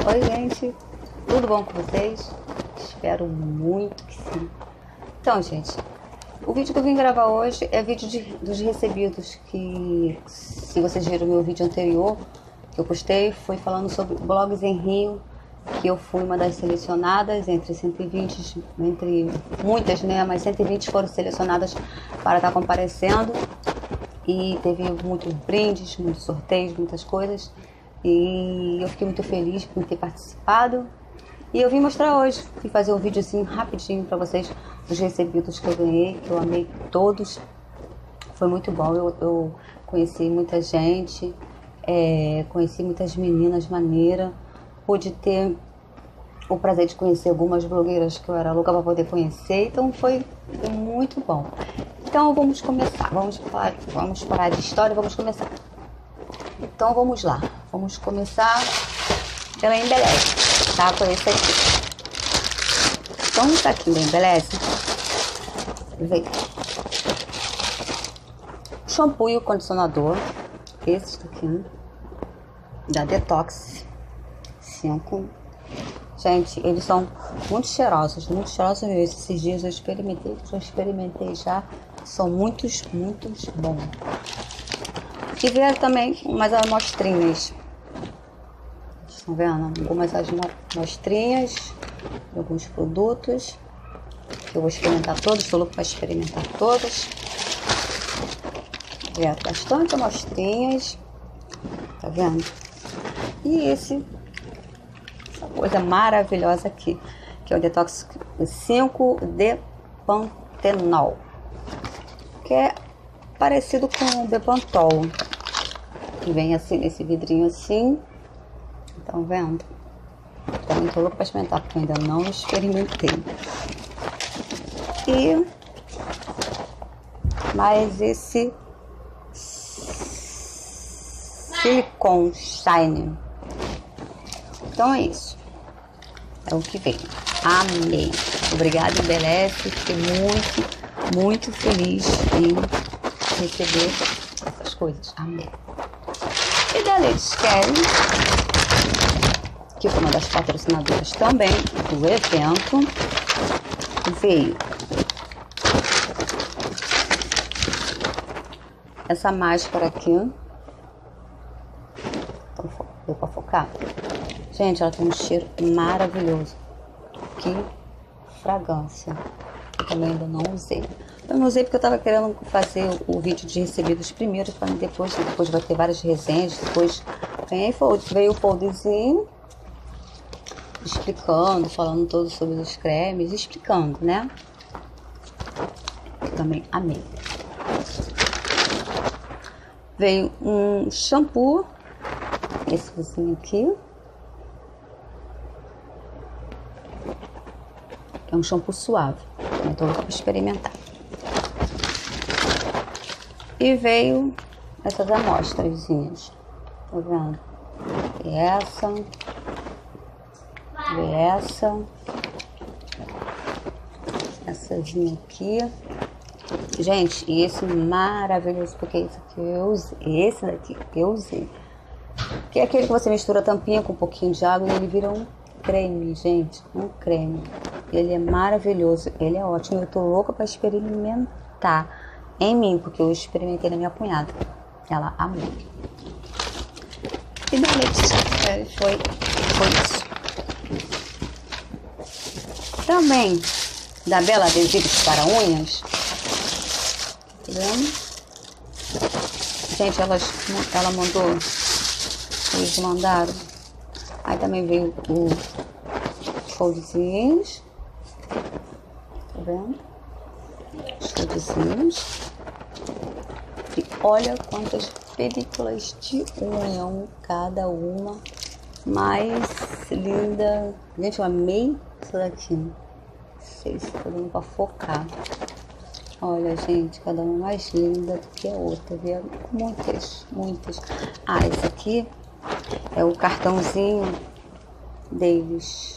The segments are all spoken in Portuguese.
Oi, gente, tudo bom com vocês? Espero muito que sim. Então, gente, o vídeo que eu vim gravar hoje é vídeo dos recebidos, que se vocês viram meu vídeo anterior que eu postei, foi falando sobre blogs em Rio, que eu fui uma das selecionadas entre 120, entre muitas, né, mas 120 foram selecionadas para estar comparecendo, e teve muitos brindes, muitos sorteios, muitas coisas, e eu fiquei muito feliz por ter participado. E eu vim mostrar hoje, vim fazer um videozinho rapidinho para vocês dos recebidos que eu ganhei, que eu amei todos. Foi muito bom, eu conheci muita gente, conheci muitas meninas maneiras, pude ter o prazer de conhecer algumas blogueiras que eu era louca para poder conhecer, então foi muito bom. Então vamos começar, vamos parar de história e vamos começar. Então vamos lá, vamos começar pela Embeleze, tá? Por esse aqui. Então tá aqui da Embeleze, veio shampoo e o condicionador, esse daqui, da Detox 5. Gente, eles são muito cheirosos mesmo. Esses dias eu experimentei já, são muitos bons. E vieram também umas amostrinhas. Estão vendo? Algumas amostrinhas de alguns produtos. Eu vou experimentar todos, estou louco para experimentar todos. Vieram bastante amostrinhas. Tá vendo? E essa coisa maravilhosa aqui, que é o Detox 5 de Pantenol, que é parecido com o Bepantol, que vem assim nesse vidrinho assim. Estão vendo? Também tô louco para experimentar, porque eu ainda não experimentei. E mais esse Silicone Shine. Então é isso, é o que vem. Amei, obrigada Embeleze, fiquei muito feliz em receber essas coisas, amei. E da Ladies Kelly, que foi uma das patrocinadoras também do evento, veio essa máscara aqui. Deu pra focar? Gente, ela tem um cheiro maravilhoso. Que fragrância. Eu também ainda não usei. Eu não usei porque eu tava querendo fazer o vídeo de recebidos primeiro, para depois vai ter várias resenhas. Depois veio o foldzinho explicando, falando todo sobre os cremes, explicando, né? Eu também amei. Veio um shampoo, esse vizinho aqui. É um shampoo suave, eu tô louca pra experimentar. E veio essas amostrazinhas, tá vendo? Eessazinha aqui. Gente, e esse maravilhoso, porque esse aqui eu usei, esse daqui eu usei. Que é aquele que você mistura a tampinha com um pouquinho de água e ele vira um creme, gente, um creme. Ele é maravilhoso, ele é ótimo. Eu tô louca para experimentar em mim, porque eu experimentei na minha cunhada. Ela amou. E da Letícia foi isso. Também da Bela Adesivos para unhas. Tá vendo? Gente, ela mandou, eles mandaram. Aí também veio o foldzinhos. Tá vendo? Os foldzinhos. E olha quantas películas de unha, cada uma mais linda. Gente, eu amei isso daqui. Não sei se tá dando pra focar. Olha, gente, cada uma mais linda do que a outra. Vieram muitas. Ah, esse aqui é o cartãozinho deles.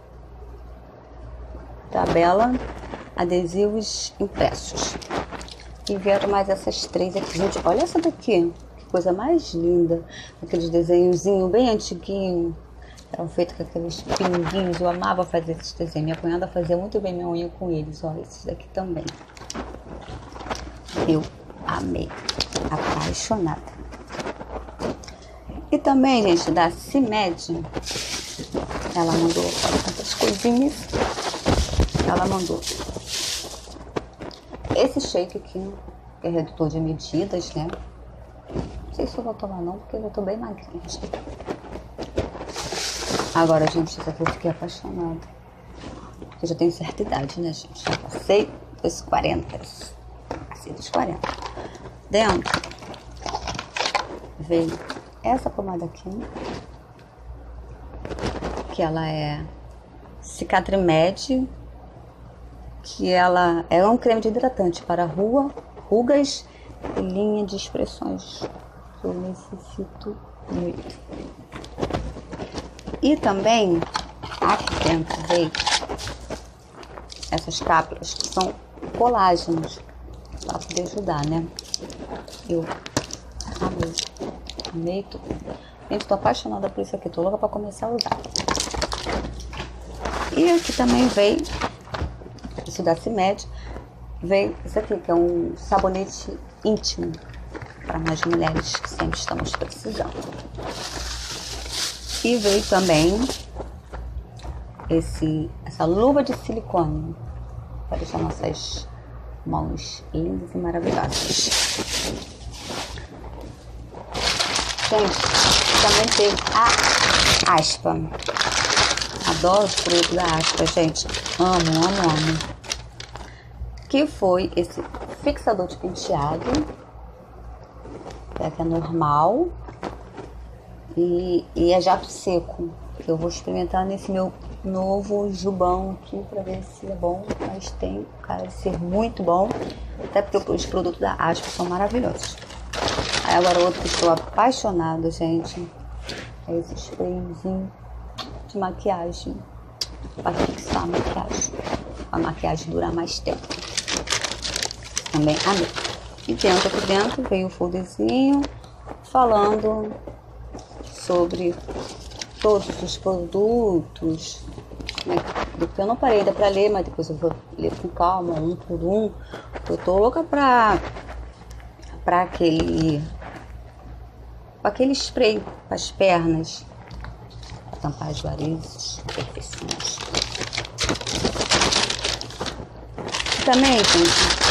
Tabela, adesivos impressos. E vieram mais essas três aqui. Gente, olha essa daqui. Que coisa mais linda. Aqueles desenhozinhos bem antiguinho. Eram feitos com aqueles pinguinhos. Eu amava fazer esses desenhos. Minha cunhada fazia muito bem minha unha com eles. Ó, esses daqui também. Eu amei. Apaixonada. E também, gente, da CIMED. Ela mandou essas coisinhas. Ela mandou esse shake aqui, que é redutor de medidas, né? Não sei se eu vou tomar não, porque eu já tô bem magrinha. Agora, gente, isso aqui eu fiquei apaixonada. Porque eu já tenho certa idade, né, gente? Já passei dos 40. Passei dos 40. Dentro veio essa pomada aqui, que ela é Cicatrimed, que ela é um creme de hidratante para rugas e linha de expressões que eu necessito muito. E também aqui dentro veio essas cápsulas que são colágenos para poder ajudar, né? Eu amei tudo. Gente, tô apaixonada por isso aqui, tô louca para começar a usar. E aqui também veio isso da CIMED, veio isso aqui, que é um sabonete íntimo para nós mulheres que sempre estamos precisando. E veio também essa luva de silicone para deixar nossas mãos lindas e maravilhosas. Gente, também teve a Aspa. Adoro o produto da Aspa, gente. Amo. Que foi esse fixador de penteado, que é normal, e é jato seco, que eu vou experimentar nesse meu novo jubão aqui para ver se é bom, mas tem cara de ser muito bom, até porque os produtos da Aspa são maravilhosos. Aí agora outro que estou apaixonada, gente, é esse sprayzinho de maquiagem para fixar a maquiagem durar mais tempo. Também amei. E aqui dentro veio o folderzinho falando sobre todos os produtos, né? Eu não parei ainda para ler, mas depois eu vou ler com calma, um por um. Eu tô louca para aquele spray para as pernas, tampar as varizes, perfeições. Também, gente,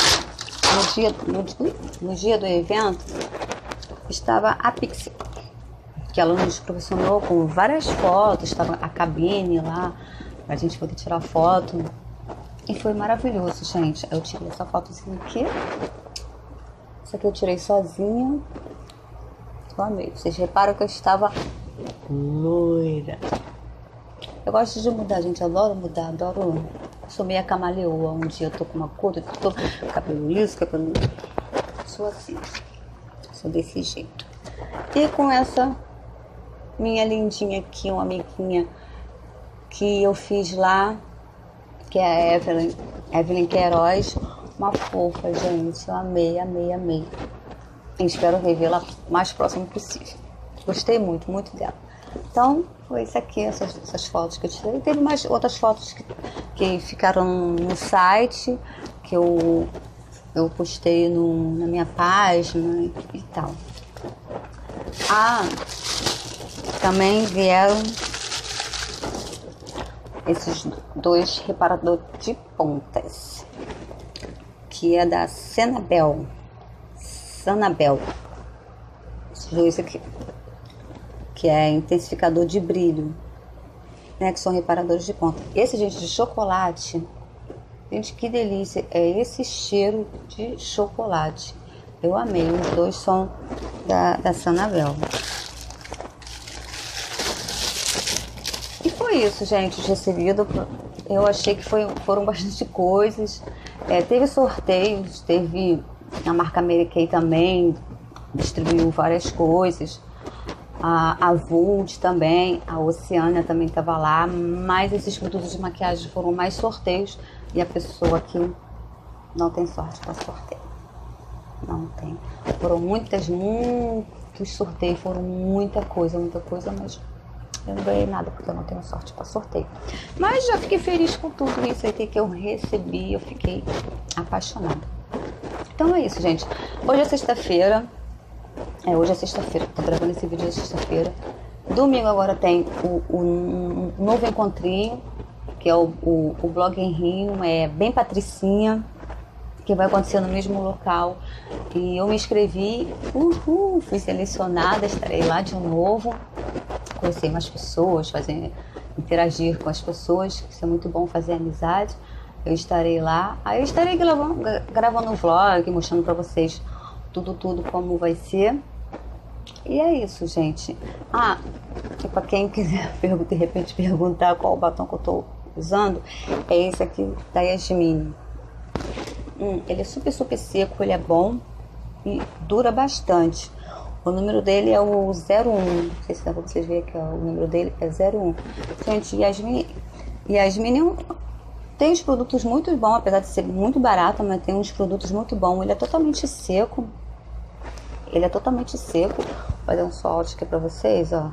no dia do evento, estava a Pixie, que ela nos proporcionou com várias fotos, estava a cabine lá, pra gente poder tirar foto. E foi maravilhoso, gente. Eu tirei essa fotozinha aqui. Essa aqui eu tirei sozinha. Eu amei. Vocês reparam que eu estava loira. Eu gosto de mudar, gente. Eu adoro mudar, adoro. Sou meio camaleoa. Um dia eu tô com uma cor, eu tô com cabelo liso, cabelo... Sou assim. Sou desse jeito. E com essa minha lindinha aqui, uma amiguinha que eu fiz lá, que é a Evelyn Queiroz. Uma fofa, gente. Eu amei. E espero revê-la o mais próximo possível. Gostei muito dela. Então, foi isso aqui, essas fotos que eu tirei. Teve mais outras fotos que ficaram no site, que eu postei na minha página e tal. Também vieram esses dois reparadores de pontas, que é da Sanabel. Esses dois aqui, que é intensificador de brilho, né, que são reparadores de ponta. Esse, gente, de chocolate, gente, que delícia, é esse cheiro de chocolate. Eu amei, os dois são da Sanabel. E foi isso, gente, os recebidos. Eu achei que foram bastante coisas. Teve sorteios, teve a marca Mary Kay também, distribuiu várias coisas. A Vult também, a Oceânia também estava lá, mas esses produtos de maquiagem foram mais sorteios e a pessoa aqui não tem sorte para sorteio. Não tem. Foram muitos sorteios, foram muita coisa, mas Eu não ganhei nada porque eu não tenho sorte para sorteio. Mas já fiquei feliz com tudo isso aí que eu recebi. Eu fiquei apaixonada. Então é isso, gente. Hoje é sexta-feira. Hoje é sexta-feira. Tô gravando esse vídeo, é sexta-feira. Domingo agora tem um novo encontrinho, que é o Blog em Rio. É bem patricinha, que vai acontecer no mesmo local. E eu me inscrevi, fui selecionada, estarei lá de novo. Conhecer mais pessoas, interagir com as pessoas, isso é muito bom, fazer amizade. Eu estarei lá, aí eu estarei gravando um vlog, mostrando pra vocês tudo como vai ser. E é isso, gente. E pra quem quiser de repente perguntar qual o batom que eu tô usando, é esse aqui da Yasmin. Ele é super seco, ele é bom e dura bastante. O número dele é o 01. Não sei se dá pra vocês verem que o número dele é 01. Gente, Yasmin tem uns produtos muito bons, apesar de ser muito barato, mas tem uns produtos muito bons. Ele é totalmente seco. Vou fazer um swatch aqui pra vocês, ó.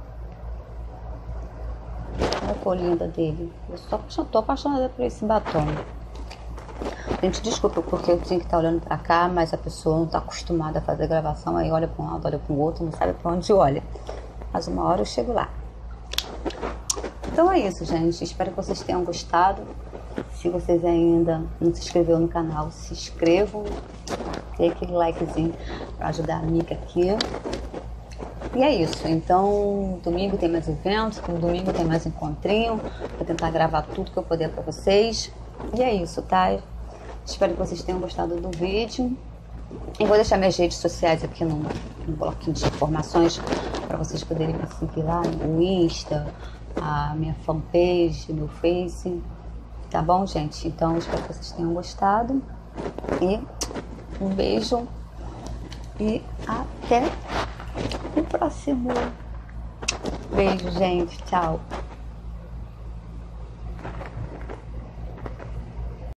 Olha a cor linda dele. Eu só tô apaixonada por esse batom. Gente, desculpa porque eu tinha que estar olhando pra cá, mas a pessoa não tá acostumada a fazer gravação, aí olha pra um lado, olha pro outro, não sabe pra onde olha. Mas uma hora eu chego lá. Então é isso, gente. Espero que vocês tenham gostado. Se vocês ainda não se inscreveram no canal, se inscrevam. Dê aquele likezinho pra ajudar a amiga aqui. E é isso. Então, domingo tem mais eventos, domingo tem mais encontrinho. Vou tentar gravar tudo que eu puder pra vocês. E é isso, tá? Espero que vocês tenham gostado do vídeo. E vou deixar minhas redes sociais aqui no bloquinho de informações para vocês poderem me seguir lá no Insta, a minha fanpage, meu Face. Tá bom, gente? Então, espero que vocês tenham gostado. E um beijo. E até o próximo. Beijo, gente. Tchau.